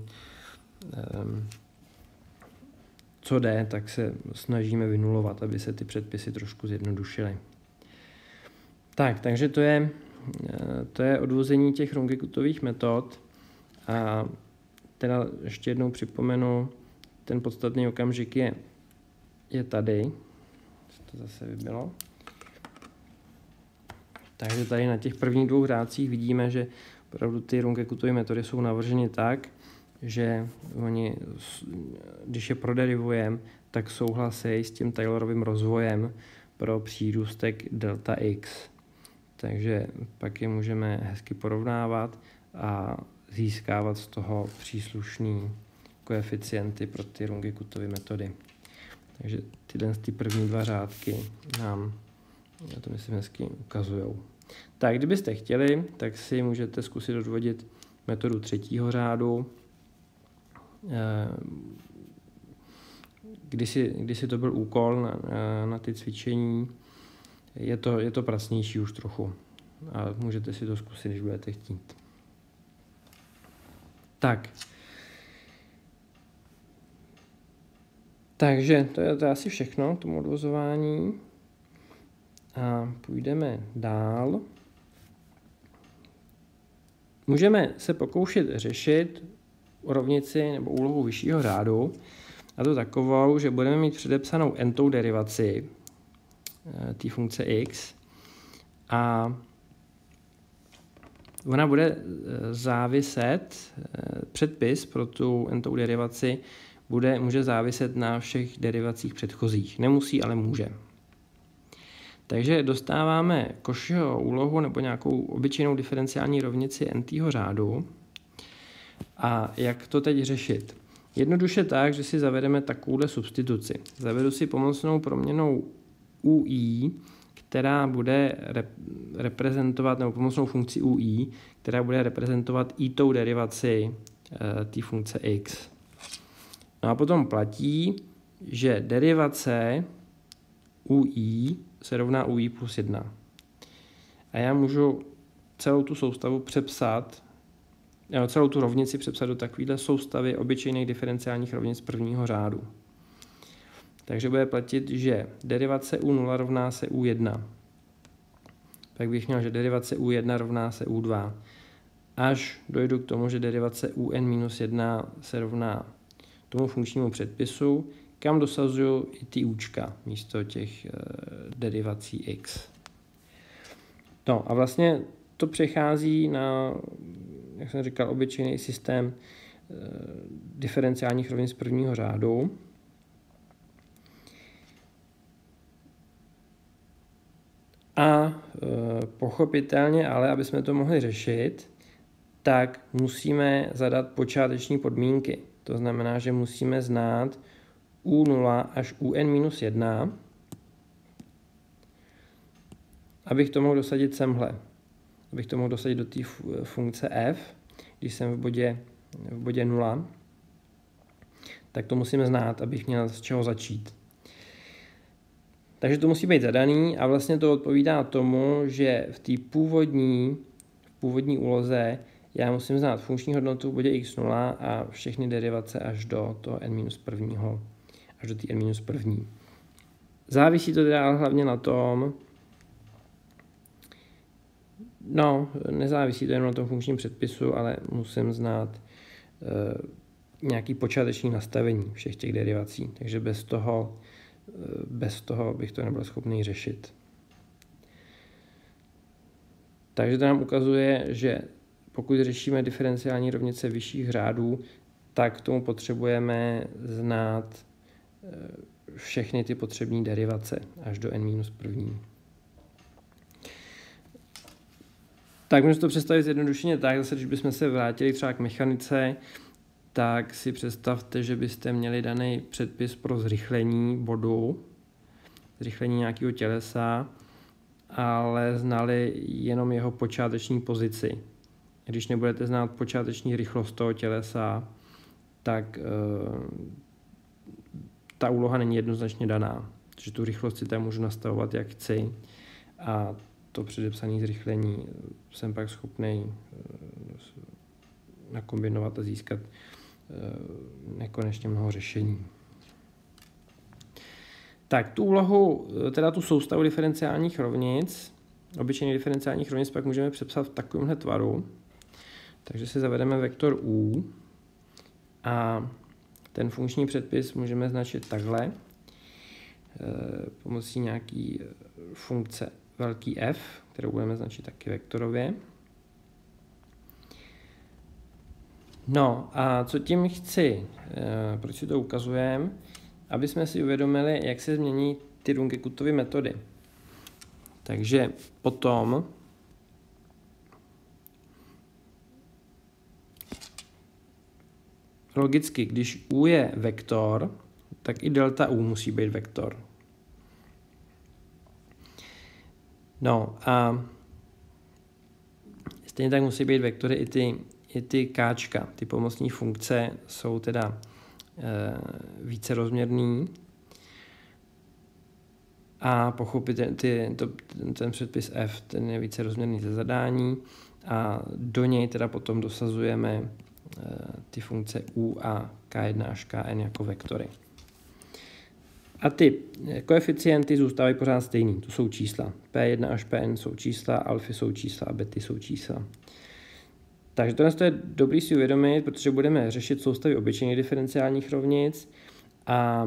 Co jde, tak se snažíme vynulovat, aby se ty předpisy trošku zjednodušily. Takže to je odvození těch Runge-Kuttových metod. A teda ještě jednou připomenu, ten podstatný okamžik je tady. To zase vybilo. Takže tady na těch prvních dvou řádcích vidíme, že opravdu ty Runge-Kuttovy metody jsou navrženy tak, že oni, když je proderivujeme, tak souhlasí s tím Taylorovým rozvojem pro přírůstek delta x. Takže pak je můžeme hezky porovnávat a získávat z toho příslušný koeficienty pro ty Runge-Kuttovy metody. Takže ty první dva řádky nám to myslím hezky ukazujou. Tak kdybyste chtěli, tak si můžete zkusit odvodit metodu třetího řádu. Kdysi to byl úkol na ty cvičení, je to pracnější už trochu. A můžete si to zkusit, když budete chtít. Takže to je asi všechno k tomu odvozování. A půjdeme dál. Můžeme se pokoušet řešit rovnici nebo úlohu vyššího řádu, a to takovou, že budeme mít předepsanou n-tou derivaci té funkce x a ona bude záviset, předpis pro tu n-tou derivaci může záviset na všech derivacích předchozích. Nemusí, ale může. Takže dostáváme Cauchyho úlohu nebo nějakou obyčejnou diferenciální rovnici n-tého řádu. A jak to teď řešit? Jednoduše tak, že si zavedeme takovouhle substituci. Zavedu si pomocnou proměnnou UI, která bude reprezentovat, nebo pomocnou funkci UI, která bude reprezentovat i-tou derivaci té funkce x. No a potom platí, že derivace UI se rovná UI plus 1. A já můžu celou tu soustavu přepsat, celou tu rovnici přepsat do takovéhle soustavy obyčejných diferenciálních rovnic prvního řádu. Takže bude platit, že derivace U0 rovná se U1. Pak bych měl, že derivace U1 rovná se U2. Až dojdu k tomu, že derivace UN-1 se rovná tomu funkčnímu předpisu, kam dosazuju i ty účka místo těch derivací x. No a vlastně to přechází na, jak jsem říkal, obyčejný systém diferenciálních rovnic prvního řádu. A pochopitelně, ale aby jsme to mohli řešit, tak musíme zadat počáteční podmínky. To znamená, že musíme znát U0 až UN-1, abych to mohl dosadit semhle. Abych to mohl dosadit do té funkce f, když jsem v bodě 0, tak to musíme znát, abych měl z čeho začít. Takže to musí být zadaný a vlastně to odpovídá tomu, že v té původní úloze já musím znát funkční hodnotu v bodě x0 a všechny derivace až do toho n-1, až do té n-1. Závisí to teda hlavně na tom, nezávisí to jenom na tom funkčním předpisu, ale musím znát nějaký počáteční nastavení všech těch derivací, takže bez toho bych to nebyl schopný řešit. Takže to nám ukazuje, že pokud řešíme diferenciální rovnice vyšších řádů, tak k tomu potřebujeme znát všechny ty potřební derivace až do n-1. Tak můžeme to představit zjednodušeně tak, zase když bychom se vrátili třeba k mechanice, tak si představte, že byste měli daný předpis pro zrychlení bodu, zrychlení nějakého tělesa, ale znali jenom jeho počáteční pozici. když nebudete znát počáteční rychlost toho tělesa, tak ta úloha není jednoznačně daná. Takže tu rychlost si tam můžu nastavovat, jak chci, a to předepsané zrychlení jsem pak schopný nakombinovat a získat nekonečně mnoho řešení. Tak tu úlohu, teda tu soustavu diferenciálních rovnic, obyčejných diferenciálních rovnic, pak můžeme přepsat v takovémhle tvaru. Takže si zavedeme vektor u a ten funkční předpis můžeme značit takhle pomocí nějaký funkce velký F, kterou budeme značit taky vektorově. No a co tím chci, proč si to ukazujeme, aby jsme si uvědomili, jak se změní ty Runge-Kuttovy metody. Takže potom logicky, když U je vektor, tak i delta U musí být vektor. No a stejně tak musí být vektory i ty káčka. Ty pomocní funkce jsou teda vícerozměrný a pochopit ten předpis F, ten je vícerozměrný ze zadání a do něj teda potom dosazujeme ty funkce U a K1 až Kn jako vektory. A ty koeficienty zůstávají pořád stejný, to jsou čísla. P1 až Pn jsou čísla, alfy jsou čísla a bety jsou čísla. Takže to je dobrý si uvědomit, protože budeme řešit soustavy obyčejných diferenciálních rovnic a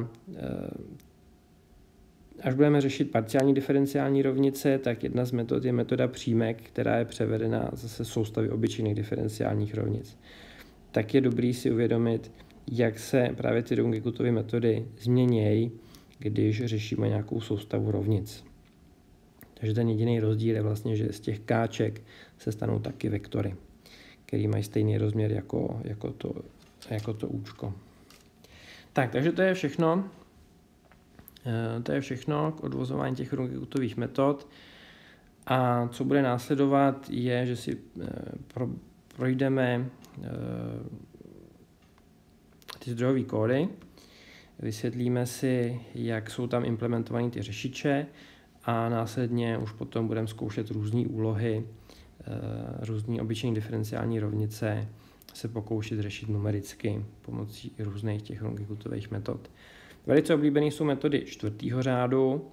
až budeme řešit parciální diferenciální rovnice, tak jedna z metod je metoda přímek, která je převedena zase soustavy obyčejných diferenciálních rovnic. Tak je dobrý si uvědomit, jak se právě ty Runge-Kuttovy metody změnějí, když řešíme nějakou soustavu rovnic. Takže ten jediný rozdíl je vlastně, že z těch káček se stanou taky vektory, který mají stejný rozměr jako to účko. Tak, takže to je všechno. To je všechno k odvozování těch Runge-Kuttových metod. A co bude následovat, je, že si projdeme ty zdrojové kódy, vysvětlíme si, jak jsou tam implementované ty řešiče a následně už potom budeme zkoušet různé úlohy, různé obyčejné diferenciální rovnice, se pokoušet řešit numericky pomocí různých těch Runge-Kuttových metod. Velice oblíbené jsou metody čtvrtého řádu.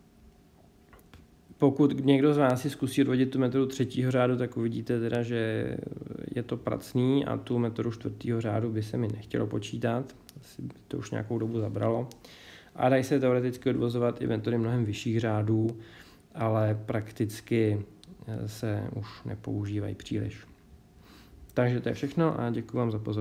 Pokud někdo z vás si zkusí odvodit tu metodu třetího řádu, tak uvidíte teda, že je to pracný a tu metodu čtvrtého řádu by se mi nechtělo počítat. Asi by to už nějakou dobu zabralo. A dají se teoreticky odvozovat i metody mnohem vyšších řádů, ale prakticky se už nepoužívají příliš. Takže to je všechno a děkuji vám za pozornost.